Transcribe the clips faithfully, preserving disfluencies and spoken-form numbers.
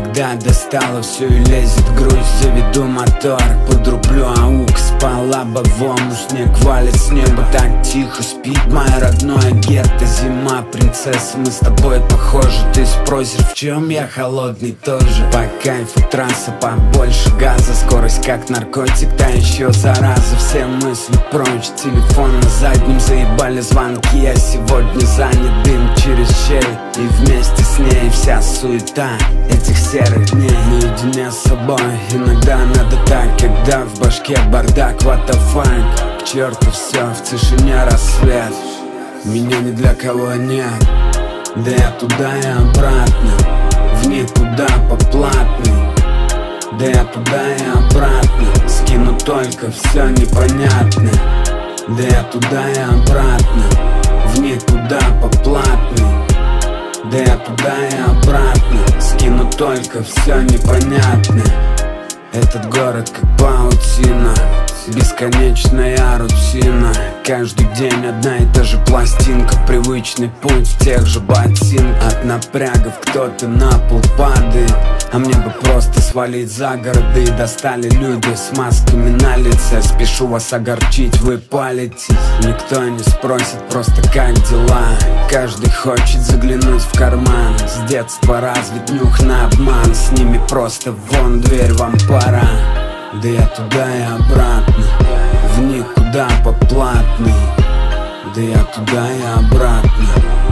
когда достала все и лезет грусть. Заведу мотор, подрублю аукс по лобовому. Снег валит с неба, так тихо спит мое родное гетто. Зима, принцесса, мы с тобой похожи. Ты спросишь, в чем я, холодный тоже. По кайфу трасса, побольше газа. Скорость как наркотик, та еще зараза. Все мысли прочь, телефон на заднем. Заебали звонки, я сегодня занят. Дым через щель, и вместе с ней вся суета этих серых дней. Наедине с собой, иногда надо так, когда в башке бардак, what the fuck. К черту все, в тишине рассвет. Меня ни для кого нет, да я туда и обратно, в никуда по платной. Да я туда и обратно, скину только все непонятное. Да я туда и обратно, в никуда по платной. Да я туда и обратно, скину только все непонятное. Этот город как паутина, бесконечная рутина. Каждый день одна и та же пластинка, привычный путь в тех же ботинках. От напрягов кто-то на пол падает, а мне бы просто свалить за города. И достали люди с масками на лице. Спешу вас огорчить, вы палитесь. Никто не спросит просто как дела. Каждый хочет заглянуть в карман. С детства развит нюх на обман. С ними просто вон дверь, вам пора. Да я туда и обратно, в никуда по платной. Да я туда и обратно,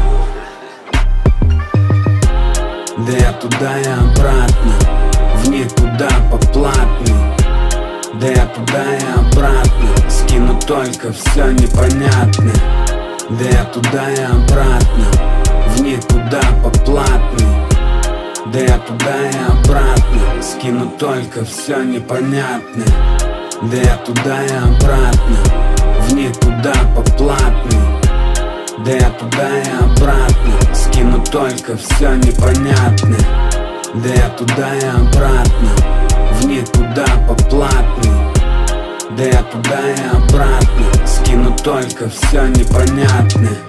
да я туда и обратно, в никуда по платной. Да я туда и обратно, скину только все непонятное. Да я туда и обратно, в никуда по платной. Да я туда и обратно, скину только все непонятное. Да я туда и обратно, в никуда по платной. Да я туда и обратно, скину только все непонятное. Да я туда и обратно, в никуда по платной. Да я туда и обратно, скину только все непонятное.